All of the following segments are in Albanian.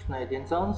Në e nxënës,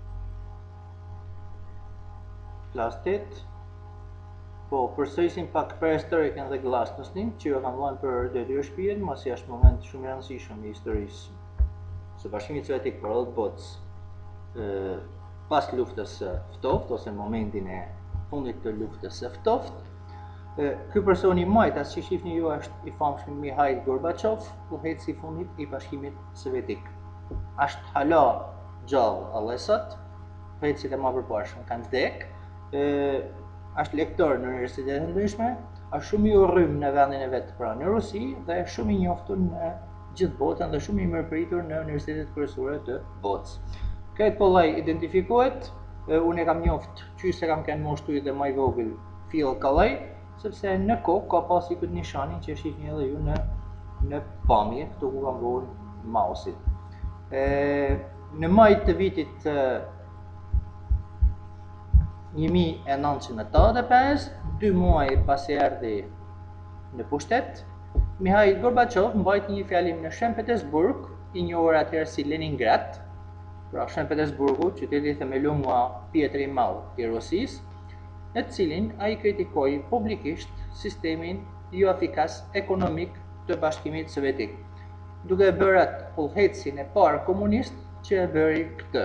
klas 8. Po, përsërisim pak perestrojkën dhe glasnosnin, që jo kam dhënë për detyrë shpijen, masi është moment shumë i rëndësishëm i historisë së Bashkimit Sovjetik për edhe botës pas luftës së ftoftë ose momentin e fundit të luftës së ftoftë. Ky person i majtas që shihni ju është i famshëm Mikhail Gorbachev, udhëheqësi i fundit i Bashkimit Sovjetik. Është hala gjallë edhe sot, udhëheqësit e më përparshëm kanë vdekur. Është lektor në universitete të ndryshme, është shumë i urrym në vendin e vet pra në Rusi dhe është shumë i njohur në gjithë botën dhe shumë i mirëpritur në universitetet kryesore të botës. Këtë po lloj identifikohet, unë e kam njoft qysh se kam kanë moshtu dhe më i vogël Fill Kallaj, sepse në kokë ka pasi këtë nishanin që shihni edhe ju në pamje, këtu ku kam vënë mouse-in. Në maj të vitit 1985, 2 muaj pasi erdhi në pushtet, Mikhail Gorbachev mbajti një fjalim në Shën Petersburg, i njohur atëherë si Leningrad, pra Shën Petersburgu, qyteti themeluar nga Pietri i Madh i Rusisë, në të cilin ai kritikoi publikisht sistemin jo efikas ekonomik të Bashkimit Sovjetik, duke bërë atë udhëheqësin e parë komunist që e bëri këtë.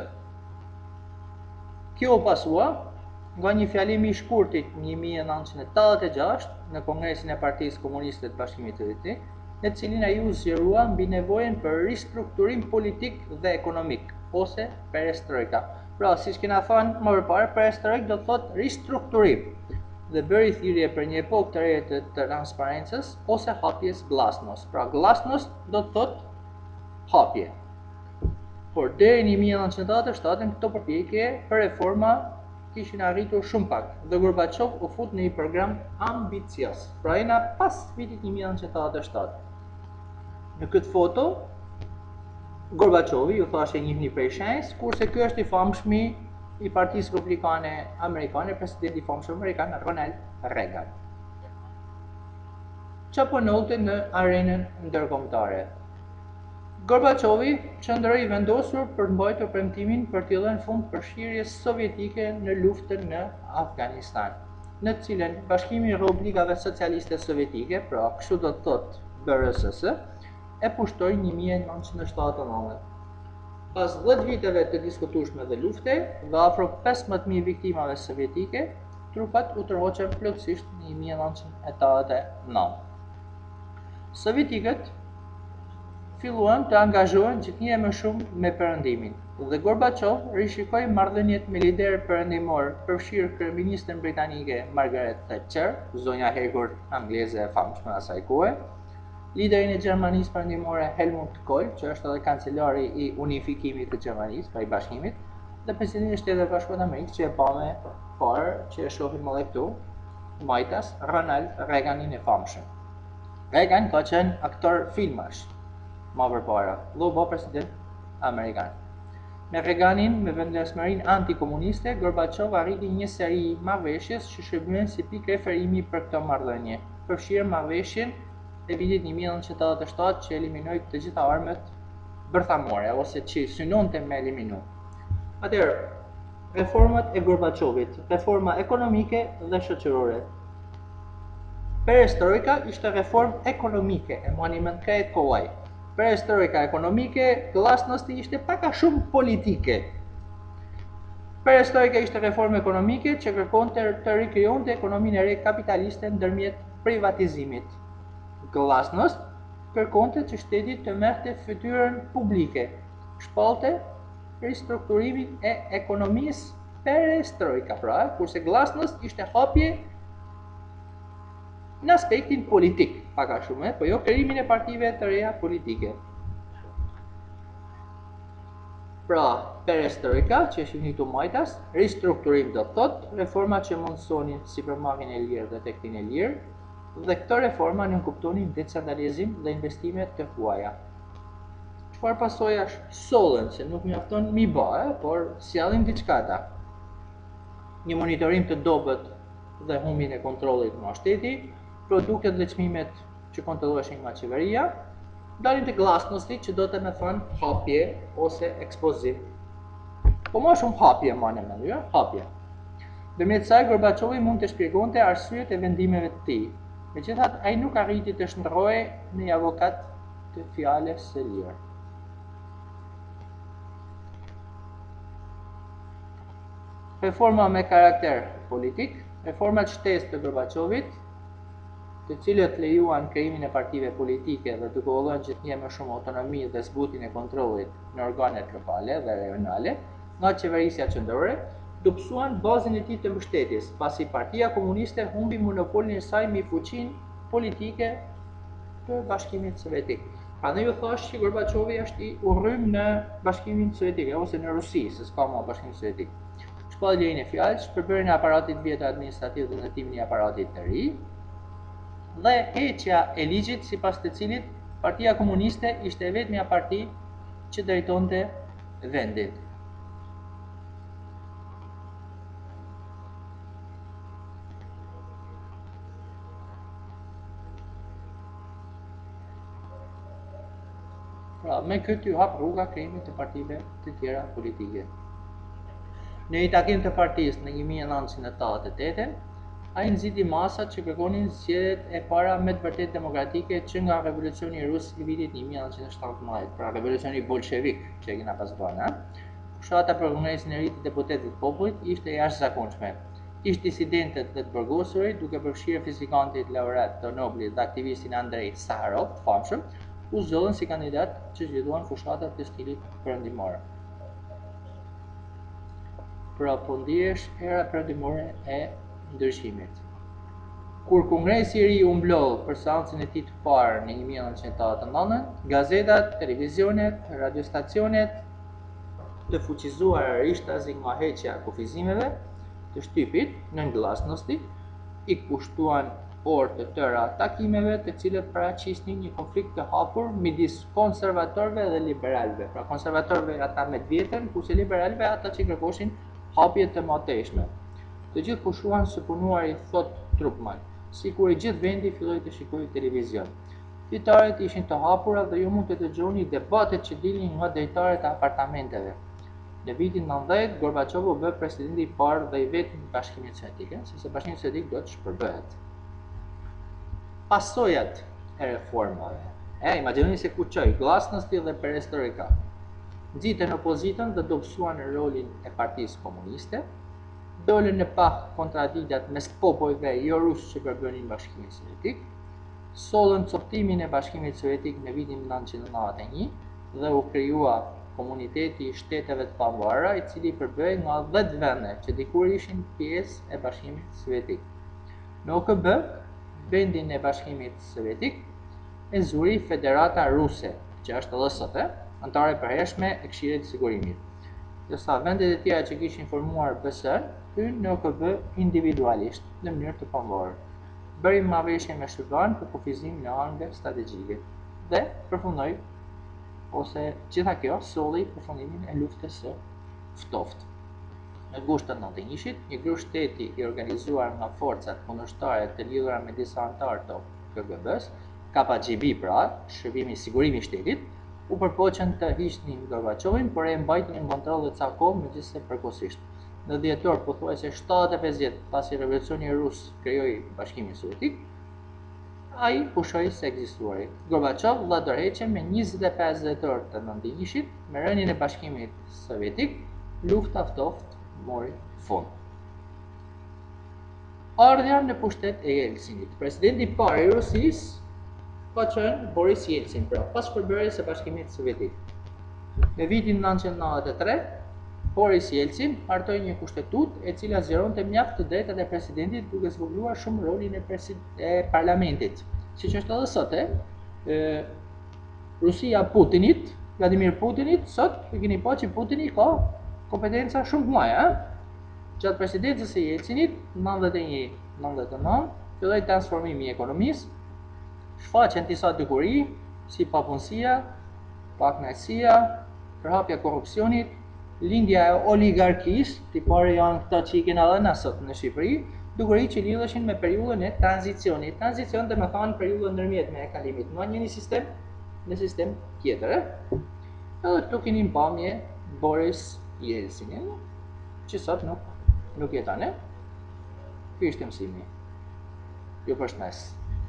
Kjo u pasua nga një fjalim i shkurtit në 1986 në Kongresin e Partisë Komuniste të Bashkimit Sovjetik, në të cilin ai u zgjerua mbi nevojën për ristrukturim politik dhe ekonomik, ose perestrojka. Pra, siç kena thënë më përpara, perestrojka do të thotë ristrukturim dhe bëri thirrje për një epokë të re të transparencës ose hapjes glasnost. Pra, glasnost do të thotë hapje. Por deri në 1987 këto përpjekje për reforma kishin arritur shumë pak dhe Gorbachev u fut në një program ambicios. Pra jena pas vitit 1987. Në këtë foto, Gorbachevi ju thashë e njihni prej shenjës, kurse ky është i famshmi i Partisë Republikane Amerikane, presidenti i famshëm amerikan Ronald Reagan. Çfarë po ndodhte në arenën ndërkombëtare? Gorbachevi qëndroi i vendosur për të mbajtur premtimin për t'i dhënë fund përfshirjes sovjetike në luftën në Afganistan, në të cilën Bashkimi i Republikave Socialiste Sovjetike, pra kështu do të thotë BRSS, e pushtoi në 1979. Pas 10 viteve të diskutueshme dhe lufte dhe afro 15.000 viktimave sovjetike, trupat u tërhoqën plotësisht në 1989. Sovjetikët filluan të angazhohen gjithnjë më shumë me perëndimin dhe Gorbachev rishikoi marrëdhëniet me lider perëndimor, përfshirë kryeministën britanike Margaret Thatcher, zonja Hegurt angleze e famshme asaj kohe, liderin e Gjermanisë perëndimore Helmut Kohl, që është edhe kancelari i unifikimit të Gjermanisë, pra i bashkimit, dhe presidentin e Shtetit Bashkuar të Amerikës, që e pamë parë, që e shohim edhe këtu, majtas Ronald Reaganin e famshëm. Reagan ka qenë aktor filmash më përpara, dhe u bë president amerikan. Me Reaganin, me vendosmërinë antikomuniste, Gorbachev arriti një seri marrëveshjes që shërbyen si pikë referimi për këtë marrëdhënie, përfshirë marrëveshjen e vitit 1987 që eliminoi të gjitha armët bërthamore ose që synonte me eliminu. Atëherë, reformat e Gorbachevit, reforma ekonomike dhe shoqërore. Perestrojka ishte reformë ekonomike, e mani mend këtë kollaj. Perestrojka ekonomike, glasnosti ishte pak a shumë politike. Perestrojka ishte reformë ekonomike që kërkonte të rikrijonte ekonominë e re kapitaliste ndërmjet privatizimit. Glasnost kërkonte që shteti të merrte fytyrën publike, shpalte ristrukturimin e ekonomisë perestrojka, pra, kurse glasnost ishte hapje në aspektin politik, pak a shumë, po jo krijimin e partive të reja politike. Pra, perestrojka, që shihni këtu majtas, ristrukturim do të thotë, reforma që mundësonin sipërmarrjen e lirë dhe tektin e lirë, dhe këto reforma nënkuptonin decentralizim dhe investimet të huaja. Çfarë pasojash sollën, se nuk mjafton mi bë, por sjellin diçka ata. Një monitorim të dobët dhe humbjen e kontrollit nga shteti, produktet dhe çmimet që kontrolloheshin nga qeveria, dalin të glasnosti që do të më thonë hapje ose ekspozim. Po më shumë hapje më në mendje, hapje. Ndërmjet saj Gorbaçovi mund të shpjegonte arsyet e vendimeve të tij. Megjithatë, ai nuk arriti të shndërrohej në një avokat të fjalës së lirë. Reforma me karakter politik, reformat shtesë të Gorbaçovit, të cilët lejuan krijimin e partive politike dhe duke u dhënë gjithnjë më shumë autonomi dhe zbutjen e kontrollit në organet lokale dhe rajonale nga qeverisja qendrore, dobësuan bazën e tij të mbështetjes, pasi Partia Komuniste humbi monopolin e saj mbi fuqinë politike të Bashkimit Sovjetik. Prandaj u thash që Gorbaçovi është i urrym në Bashkimin Sovjetik ose në Rusi, se s'ka më Bashkim Sovjetik. Shpalljen e fjalës, përbërjen e aparatit vjetër administrativ dhe ndërtimin e aparatit të ri, dhe heqja e ligjit sipas të cilit Partia Komuniste ishte vetmja parti që drejtonte vendin. Pra, me këtë ju hap rruga krijimit të partive të tjera politike. Në një takim të partisë në 1988, ai nxiti masat që kërkonin zgjedhjet e para me të vërtetë demokratike që nga revolucioni rus i vitit 1917, pra revolucioni bolshevik që e kena pas bërë, fushata për kongresin e ri të deputetëve të popullit ishte jashtëzakonshme. Ish disidentët dhe të burgosurit, duke përfshirë fizikantit laureat të Noblit dhe aktivistin Andrei Sakharov, të famshëm, u zgjodhen si kandidat që zgjedhuan fushatat të stilit perëndimor. Pra po ndihesh era perëndimore e ndryshimit. Kur kongresi i ri u mblodh për seancën e tij të parë në 1989, gazetat, televizionet, radiostacionet të fuqizuara rishtazi nga heqja e kufizimeve të shtypit në glasnosti i kushtuan orë të tëra takimeve të cilët paraqisnin një konflikt të hapur midis konservatorëve dhe liberalëve. Pra konservatorëve ata me të vjetën, kurse liberalëve ata që kërkoshin hapje të mëtejshme. Të gjithë pushuan së punuari thot Trupman, sikur i gjithë vendi filloi të shikojë televizion. Fitaret ishin të hapura dhe ju mund të dëgjoni debatet që dilnin nga drejtarët e apartamenteve. Në vitin 90, Gorbaçov u bë presidenti i parë dhe i vetmi i Bashkimit Sovjetik, sepse Bashkimi Sovjetik do të shpërbëhet. Pasojat e reformave. Imagjinoni se ku çoi glasnosti dhe perestrojka. Nxitën opozitën dhe dobësuan rolin e Partisë Komuniste, dolën në pak kontradiktat mes popujve jo rus që përbënin Bashkimin Sovjetik, sollën coptimin e Bashkimit Sovjetik në vitin 1991 dhe u krijua komuniteti i shteteve të pavarura, i cili përbëhej nga 10 vende që dikur ishin pjesë e Bashkimit Sovjetik. Në OKB, vendin e Bashkimit Sovjetik e zuri Federata Ruse, që është edhe sot, antare përhershme e Këshillit të Sigurimit. Ndërsa vendet e tjera që kishin formuar BSE-n hynë në OKB individualisht në mënyrë të pavarur. Bëri marrëveshje me Shqipërinë për kufizim në anë strategjike dhe përfundoi ose gjitha kjo solli përfundimin e luftës së ftoftë. Në gusht të 91-shit, një grup shteti i organizuar nga forcat kundërshtare të lidhura me disa anëtar të KGB-s, KGB pra, Shërbimi i Sigurimit të Shtetit, u përpoqën të hiqnin Gorbaçovin, por e mbajtën në kontroll ca kohë megjithëse përkohësisht. Në dhjetor pothuajse 75 vjet pasi revolucioni rus krijoi Bashkimin Sovjetik, ai pushoi se ekzistuari. Gorbaçov dha dorëheqje me 25 dhjetor të 91-shit, me rënien e Bashkimit Sovjetik, lufta ftoftë mori fund. Ardhja në pushtet e Jeltsinit. Presidenti i parë i Rusisë ka qenë Boris Jeltsin, pra pas shpërbërjes së Bashkimit Sovjetik. Në vitin 1993, Boris Jeltsin hartoi një kushtetutë e cila zgjeronte mjaft të drejtat e presidentit duke zvogëluar shumë rolin e parlamentit. Siç është edhe sot, Rusia Putinit, Vladimir Putinit, sot e keni pa që Putini ka kompetenca shumë të mëdha, Gjatë presidencës së Jeltsinit, 91-99, filloi transformimi i ekonomisë, shfaqen disa dukuri si papunësia, pakënaqësia, përhapja e korrupsionit, lindja e oligarkisë, tipare janë këta që i kena edhe na sot në Shqipëri, dukuri që lidheshin me periudhën e tranzicionit. Tranzicion do të thonë periudhën ndërmjet me kalimit nga një sistem në sistem tjetër. Edhe këtu keni pamje Boris Ելցինին, չսատ նուկ ետանը, Քրիստիան սիմի, Եփաշնաս,